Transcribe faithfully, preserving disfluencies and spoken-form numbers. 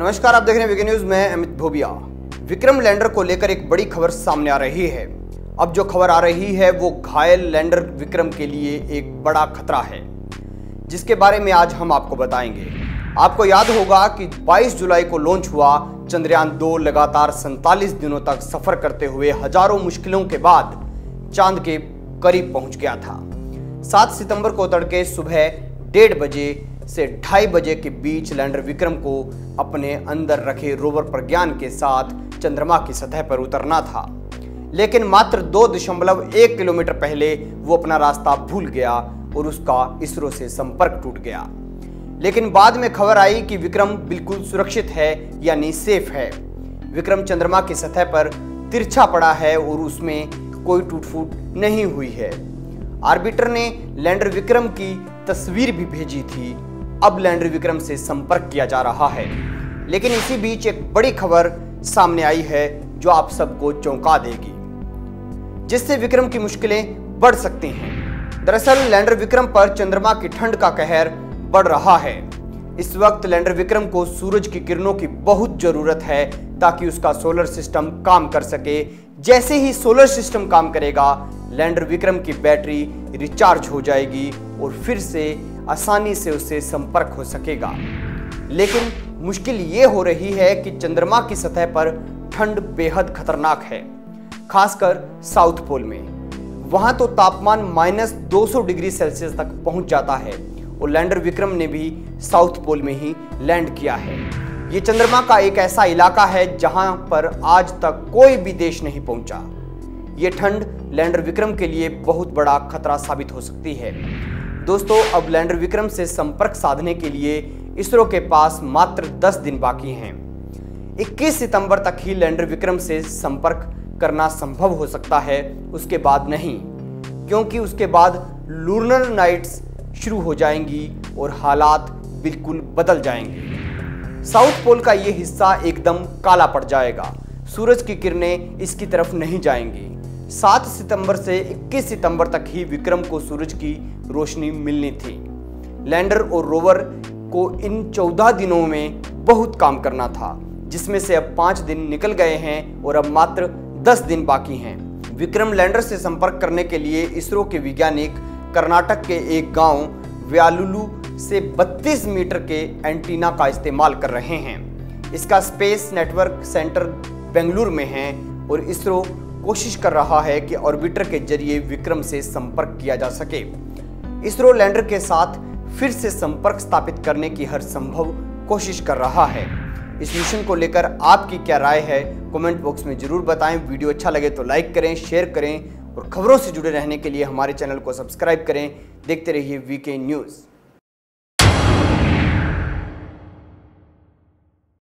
नमस्कार, आप देख रहे हैं वीके न्यूज में अमित भोबिया। विक्रम लैंडर को लेकर एक बड़ी खबर सामने आ रही है। अब जो खबर आ रही है वो घायल लैंडर विक्रम के लिए एक बड़ा खतरा है, जिसके बारे में आज हम आपको बताएंगे। आपको याद होगा कि बाईस जुलाई को लॉन्च हुआ चंद्रयान दो लगातार सैंतालीस दिनों तक सफर करते हुए हजारों मुश्किलों के बाद चांद के करीब पहुंच गया था। सात सितंबर को तड़के सुबह डेढ़ बजे से ढाई बजे के बीच लैंडर विक्रम को अपने अंदर रखे रोवर प्रज्ञान के साथ चंद्रमा की सतह पर उतरना था, लेकिन मात्र दो दशमलव एक किलोमीटर पहले वो अपना रास्ता भूल गया और उसका इसरो से संपर्क टूट गया। लेकिन बाद में खबर आई कि विक्रम बिल्कुल सुरक्षित है, यानी सेफ है। विक्रम चंद्रमा की सतह पर तिरछा पड़ा है और उसमें कोई टूट फूट नहीं हुई है। ऑर्बिटर ने लैंडर विक्रम की तस्वीर भी भेजी थी। अब लैंडर विक्रम से संपर्क किया जा रहा है, लेकिन इसी बीच एक बड़ी खबर सामने आई है जो आप सबको चौंका देगी, जिससे विक्रम की मुश्किलें बढ़ सकती हैं। दरअसल लैंडर विक्रम पर चंद्रमा की ठंड का कहर बढ़ रहा है। इस वक्त लैंडर विक्रम को सूरज की किरणों की बहुत जरूरत है ताकि उसका सोलर सिस्टम काम कर सके। जैसे ही सोलर सिस्टम काम करेगा, लैंडर विक्रम की बैटरी रिचार्ज हो जाएगी और फिर से आसानी से उससे संपर्क हो सकेगा। लेकिन मुश्किल ये हो रही है कि चंद्रमा की सतह पर ठंड बेहद खतरनाक है, खासकर साउथ पोल में। वहां तो तापमान माइनस दो सौ डिग्री सेल्सियस तक पहुंच जाता है और लैंडर विक्रम ने भी साउथ पोल में ही लैंड किया है। ये चंद्रमा का एक ऐसा इलाका है जहां पर आज तक कोई भी देश नहीं पहुंचा। ये ठंड लैंडर विक्रम के लिए बहुत बड़ा खतरा साबित हो सकती है। दोस्तों, अब लैंडर विक्रम से संपर्क साधने के लिए इसरो के पास मात्र दस दिन बाकी हैं। इक्कीस सितंबर तक ही लैंडर विक्रम से संपर्क करना संभव हो सकता है, उसके बाद नहीं, क्योंकि उसके बाद लूनर नाइट्स शुरू हो जाएंगी और हालात बिल्कुल बदल जाएंगे। साउथ पोल का ये हिस्सा एकदम काला पड़ जाएगा, सूरज की किरणें इसकी तरफ नहीं जाएंगी। सात सितंबर से इक्कीस सितंबर तक ही विक्रम को सूरज की रोशनी मिलनी थी। लैंडर और रोवर को इन चौदह दिनों में बहुत काम करना था, जिसमें से अब पाँच दिन निकल गए हैं और अब मात्र दस दिन बाकी हैं। विक्रम लैंडर से संपर्क करने के लिए इसरो के वैज्ञानिक कर्नाटक के एक गांव व्यालुलू से बत्तीस मीटर के एंटीना का इस्तेमाल कर रहे हैं। इसका स्पेस नेटवर्क सेंटर बेंगलुरु में है और इसरो कोशिश कर रहा है कि ऑर्बिटर के जरिए विक्रम से संपर्क किया जा सके। इसरो लैंडर के साथ फिर से संपर्क स्थापित करने की हर संभव कोशिश कर रहा है। इस मिशन को लेकर आपकी क्या राय है, कमेंट बॉक्स में जरूर बताएं। वीडियो अच्छा लगे तो लाइक करें, शेयर करें और खबरों से जुड़े रहने के लिए हमारे चैनल को सब्सक्राइब करें। देखते रहिए वीके न्यूज़।